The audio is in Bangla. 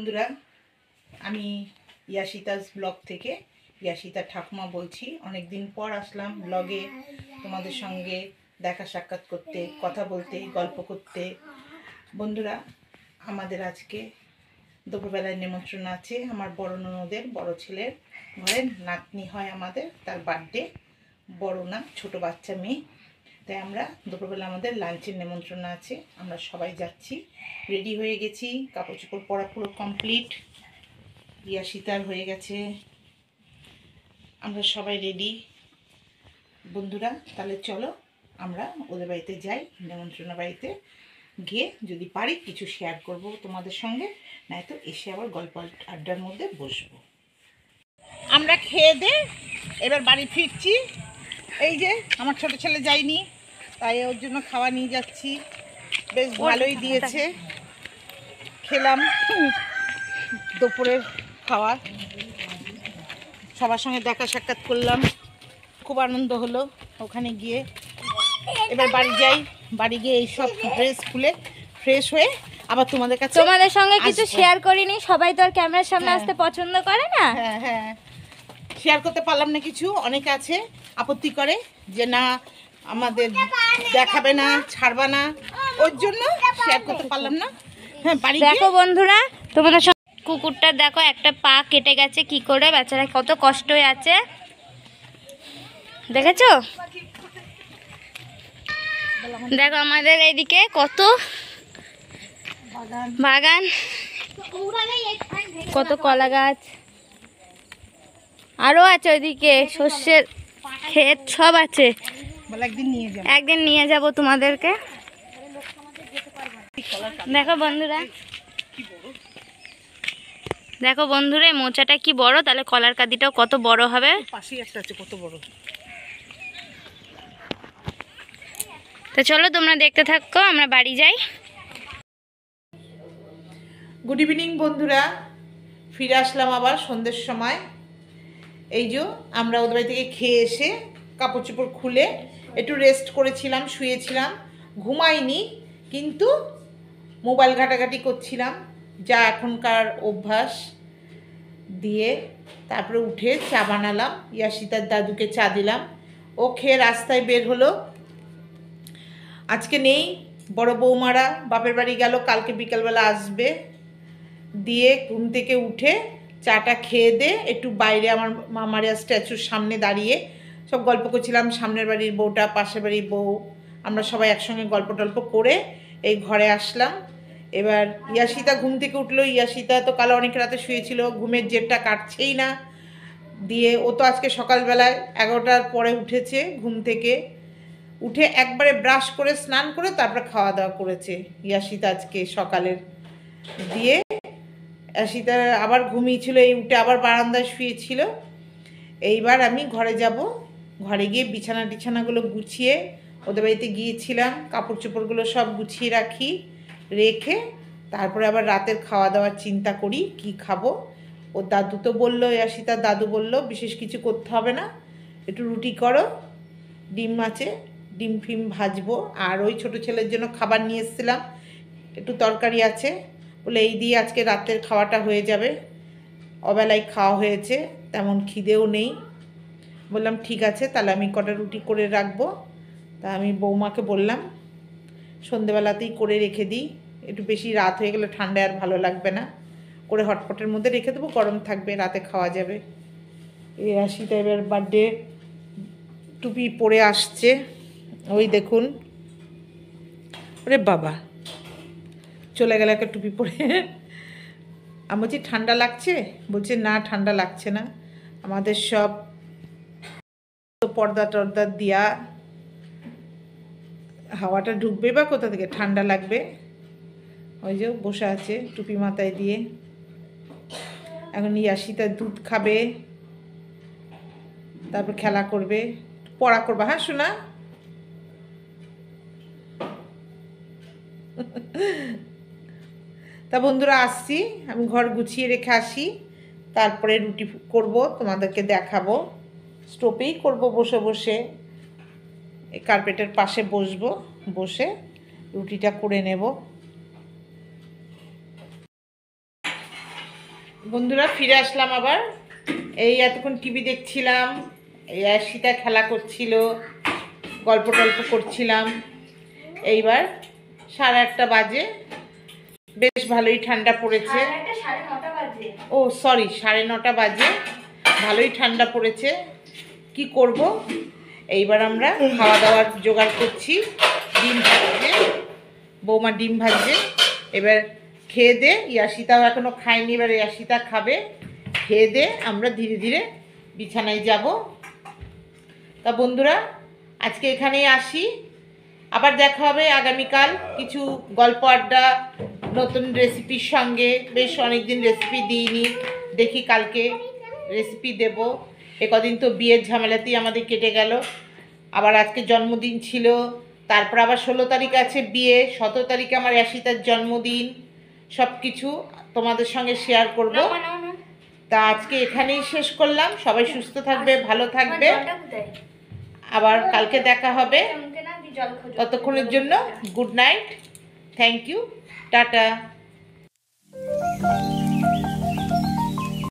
বন্ধুরা, আমি ইয়াশিতাস ব্লগ থেকে ইয়াশিতা ঠাকুমা বলছি। অনেক দিন পর আসলাম ব্লগে তোমাদের সঙ্গে দেখা সাক্ষাৎ করতে, কথা বলতে, গল্প করতে। বন্ধুরা, আমাদের আজকে দুপুরবেলায় নিমন্ত্রণ আছে। আমার বড় ননদের বড় ছেলের ঘরে নাতনি হয় আমাদের, তার বার্থডে। বড় না, ছোট বাচ্চা মেয়ে। তাই আমরা দুপুরবেলা আমাদের লাঞ্চের নিমন্ত্রণ আছে, আমরা সবাই যাচ্ছি। রেডি হয়ে গেছি, কাপড় চোপড় পরা পুরো কমপ্লিট। ইয়াশিতার হয়ে গেছে, আমরা সবাই রেডি। বন্ধুরা, তাহলে চলো আমরা ওদের বাড়িতে যাই। নিমন্ত্রণ বাড়িতে গিয়ে যদি পারি কিছু শেয়ার করব তোমাদের সঙ্গে, নয়তো এসে আবার গল্প আড্ডার মধ্যে বসবো। আমরা খেয়ে দে এবার বাড়ি ফিরছি। এই যে আমার ছোট ছেলে যায়নি, তাই ওর জন্য খাওয়া নিয়ে যাচ্ছি। বেশ ভালোই দিয়েছে, খেলাম দুপুরের খাওয়া, সবার সঙ্গে দেখা সাক্ষাৎ করলাম, খুব আনন্দ হলো ওখানে গিয়ে। এবার বাড়ি যাই, বাড়ি গিয়ে এইসব ড্রেস খুলে ফ্রেশ হয়ে আবার তোমাদের কাছে তোমাদের সঙ্গে কিছু শেয়ার করিনি, সবাই তো আর ক্যামেরার সামনে আসতে পছন্দ করে না। হ্যাঁ হ্যাঁ, শেয়ার করতে পারলাম না কিছু। অনেকে আছে আপত্তি করে যে না আমাদের দেখাবে না, ছাড়বা না, ওর জন্য শেয়ার করতে পারলাম না। হ্যাঁ, বাড়ি দেখো বন্ধুরা, তোমাদের কুকুরটা দেখো একটা পা কেটে গেছে, কি করে বেচারা কত কষ্ট হয়ে আছে, দেখেছো? দেখো আমাদের এইদিকে কত বাগান, কত কলা গাছ, আরো আছে ওইদিকে সর্ষের ক্ষেত, সব আছে। একদিন নিয়ে যাব তোমাদেরকে। দেখো বন্ধুরা, দেখো বন্ধুরা, এই মোচাটা কি বড়, তাহলে কলার কাঁদিটাও কত বড় হবে। পাশেই একটা আছে, কত বড়। তো চলো তোমরা দেখতে থাকো, আমরা বাড়ি যাই। গুড ইভিনিং বন্ধুরা, ফিরে আসলাম আবার সন্ধ্যের সময়। এই যে আমরা ওদের বাড়ি থেকে খেয়ে এসে কাপড় চোপড় খুলে একটু রেস্ট করেছিলাম, শুয়েছিলাম, ঘুমাইনি, কিন্তু মোবাইল ঘাটাঘাটি করছিলাম, যা এখনকার অভ্যাস। দিয়ে তারপরে উঠে চা বানালাম, ইয়াশিতার দাদুকে চা দিলাম, ও খেয়ে রাস্তায় বের হলো। আজকে নেই, বড় বৌমারা বাপের বাড়ি গেল, কালকে বিকালবেলা আসবে। দিয়ে ঘুম থেকে উঠে চাটা খেয়ে দে একটু বাইরে আমার মামারিয়া স্ট্যাচুর সামনে দাঁড়িয়ে সব গল্প করছিলাম। সামনের বাড়ির বউটা, পাশের বাড়ির বউ, আমরা সবাই একসঙ্গে গল্প টল্প করে এই ঘরে আসলাম। এবার ইয়াশিতা ঘুম থেকে উঠলো। ইয়াশিতা তো কাল অনেক রাতে শুয়েছিল, ঘুমের জেরটা কাটছেই না। দিয়ে ও তো আজকে সকালবেলায় 11টার পরে উঠেছে, ঘুম থেকে উঠে একবারে ব্রাশ করে স্নান করে তারপরে খাওয়া দাওয়া করেছে ইয়াশিতা আজকে সকালের। দিয়ে ইয়াশিতা আবার ঘুমিয়েছিল, এই উঠে আবার বারান্দায় শুয়েছিল। এইবার আমি ঘরে যাব, ঘরে গিয়ে বিছানা টিছানাগুলো গুছিয়ে, ওদের বাড়িতে গিয়েছিলাম, কাপড় চোপড়গুলো সব গুছিয়ে রাখি, রেখে তারপরে আবার রাতের খাওয়া দাওয়ার চিন্তা করি কি খাবো। ও দাদু তো বললো, ইয়াশিতার দাদু বলল বিশেষ কিছু করতে হবে না, একটু রুটি করো, ডিম আছে, ডিম ফিম ভাজবো, আর ওই ছোটো ছেলের জন্য খাবার নিয়ে এসেছিলাম, একটু তরকারি আছে, বলে এই দিয়ে আজকে রাতের খাওয়াটা হয়ে যাবে। অবেলায় খাওয়া হয়েছে, তেমন খিদেও নেই। বললাম ঠিক আছে, তাহলে আমি কটা রুটি করে রাখবো। তা আমি বৌমাকে বললাম সন্ধেবেলাতেই করে রেখে দিই, একটু বেশি রাত হয়ে গেলে ঠান্ডায় আর ভালো লাগবে না, করে হটপটের মধ্যে রেখে দেবো, গরম থাকবে, রাতে খাওয়া যাবে। এই আসিটা এবার বার্থডে টুপি পরে আসছে, ওই দেখুন, ওরে বাবা চলে গেল একটা টুপি পরে। আমি বলছি ঠান্ডা লাগছে, বলছে না ঠান্ডা লাগছে না, আমাদের সব পর্দা টর্দা দিয়া, হাওয়াটা ঢুকবে বা কোথা থেকে, ঠান্ডা লাগবে। ওই যে বসে আছে টুপি মাথায় দিয়ে। এখন ইয়াশিতা দুধ খাবে, তারপর খেলা করবে, পড়া করবে। হ্যাঁ শোনা, তা বন্ধুরা আসছি, আমি ঘর গুছিয়ে রেখে আসি, তারপরে রুটি করব, তোমাদেরকে দেখাবো। স্টোভেই করব বসে বসে, এই কার্পেটের পাশে বসবো, বসে রুটিটা করে নেব। বন্ধুরা ফিরে আসলাম আবার। এই এতক্ষণ টিভি দেখছিলাম, এই সীতা খেলা করছিল, গল্প টল্প করছিলাম। এইবার 1:30 বাজে, বেশ ভালোই ঠান্ডা পড়েছে। ও সরি, 9:30 বাজে, ভালোই ঠান্ডা পড়েছে। কি করব, এইবার আমরা খাওয়া দাওয়ার জোগাড় করছি। ডিম ভাজছে, বৌমা ডিম ভাজছে। এবার খেয়ে দে, ইয়াসিতাও এখনো খায়নি, এবার ইয়াসিতা খাবে। খেয়ে দে আমরা ধীরে ধীরে বিছানায় যাব। তা বন্ধুরা আজকে এখানেই আসি, আবার দেখা হবে আগামীকাল কিছু গল্প আড্ডা নতুন রেসিপির সঙ্গে। বেশ অনেকদিন রেসিপি দিইনি, দেখি কালকে রেসিপি দেব। কদিন তো বিয়ের ঝামেলাতেই আমাদের কেটে গেল। আবার আজকে জন্মদিন ছিল, তারপর আবার 16 তারিখ আছে বিয়ে, 17 তারিখে আমার ইয়াসিতার জন্মদিন। সব কিছু তোমাদের সঙ্গে শেয়ার করব। তা আজকে এখানেই শেষ করলাম। সবাই সুস্থ থাকবে, ভালো থাকবে, আবার কালকে দেখা হবে। ততক্ষণের জন্য good night, thank you, tata.